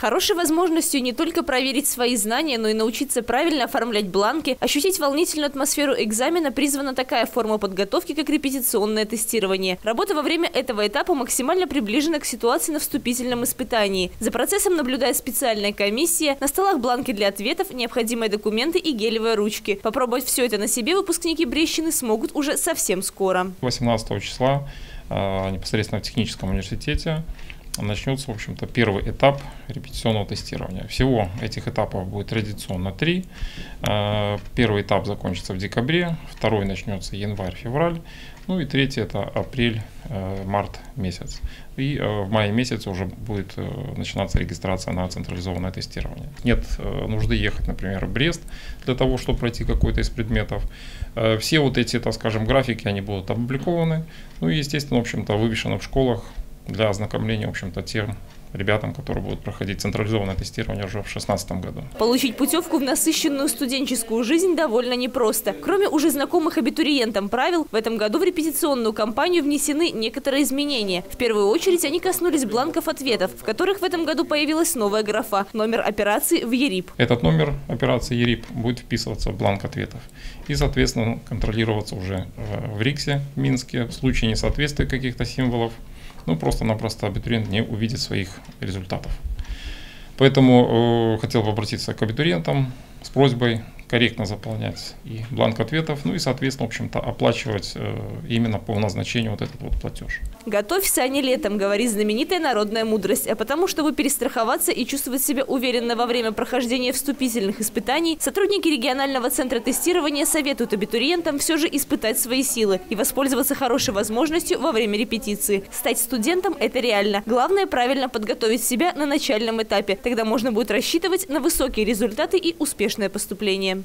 Хорошей возможностью не только проверить свои знания, но и научиться правильно оформлять бланки, ощутить волнительную атмосферу экзамена призвана такая форма подготовки, как репетиционное тестирование. Работа во время этого этапа максимально приближена к ситуации на вступительном испытании. За процессом наблюдает специальная комиссия, на столах бланки для ответов, необходимые документы и гелевые ручки. Попробовать все это на себе выпускники Брещины смогут уже совсем скоро. 18 числа непосредственно в техническом университете начнется, в общем-то, первый этап репетиционного тестирования. Всего этих этапов будет традиционно 3. Первый этап закончится в декабре, второй начнется январь-февраль, ну и третий это апрель-март месяц. И в мае месяце уже будет начинаться регистрация на централизованное тестирование. Нет нужды ехать, например, в Брест для того, чтобы пройти какой-то из предметов. Все вот эти, так скажем, графики, они будут опубликованы, ну и, естественно, в общем-то, вывешены в школах для ознакомления, в общем-то, тем ребятам, которые будут проходить централизованное тестирование уже в 2016 году. Получить путевку в насыщенную студенческую жизнь довольно непросто. Кроме уже знакомых абитуриентам правил, в этом году в репетиционную кампанию внесены некоторые изменения. В первую очередь они коснулись бланков ответов, в которых в этом году появилась новая графа – номер операции в ЕРИП. Этот номер операции ЕРИП будет вписываться в бланк ответов и, соответственно, контролироваться уже в РИКСе в Минске в случае несоответствия каких-то символов. Ну, просто-напросто абитуриент не увидит своих результатов. Поэтому хотел бы обратиться к абитуриентам с просьбой корректно заполнять и бланк ответов, ну и, соответственно, в общем-то, оплачивать именно по назначению вот этот вот платеж. «Готовься, а не летом», говорит знаменитая народная мудрость. А потому, чтобы перестраховаться и чувствовать себя уверенно во время прохождения вступительных испытаний, сотрудники регионального центра тестирования советуют абитуриентам все же испытать свои силы и воспользоваться хорошей возможностью во время репетиции. Стать студентом – это реально. Главное – правильно подготовить себя на начальном этапе. Тогда можно будет рассчитывать на высокие результаты и успешное поступление.